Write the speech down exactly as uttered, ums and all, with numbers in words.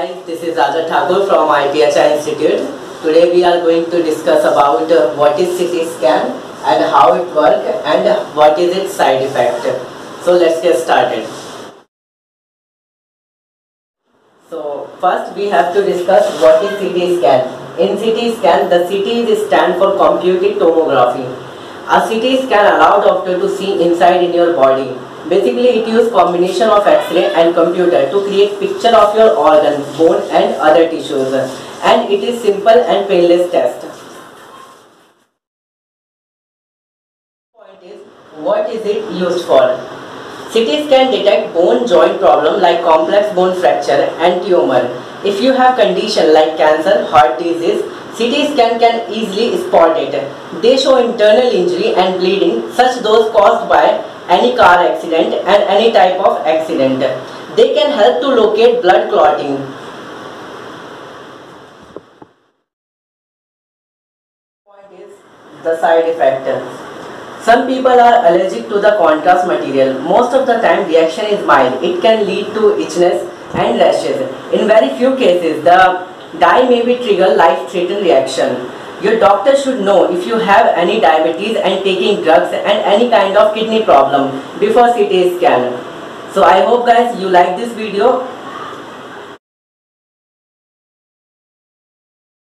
guys, this is Raja Thakur from I P H I Institute. Today we are going to discuss about uh, what is C T scan and how it works and what is its side effect. So let's get started. So first we have to discuss what is C T scan. In C T scan, the C T is stand for computed tomography. A C T scan allows doctor to see inside in your body. Basically, it uses combination of X-ray and computer to create picture of your organ, bone and other tissues. And it is simple and painless test. Point is, what is it used for? C T scan detect bone joint problem like complex bone fracture and tumor. If you have condition like cancer, heart disease, C T scan can easily spot it. They show internal injury and bleeding, such those caused by any car accident and any type of accident. They can help to locate blood clotting. Point is the side effect. Some people are allergic to the contrast material. Most of the time reaction is mild. It can lead to itchiness and rashes. In very few cases, the dye may be trigger life-threatening reaction. Your doctor should know if you have any diabetes and taking drugs and any kind of kidney problem before C T scan. So I hope guys you like this video.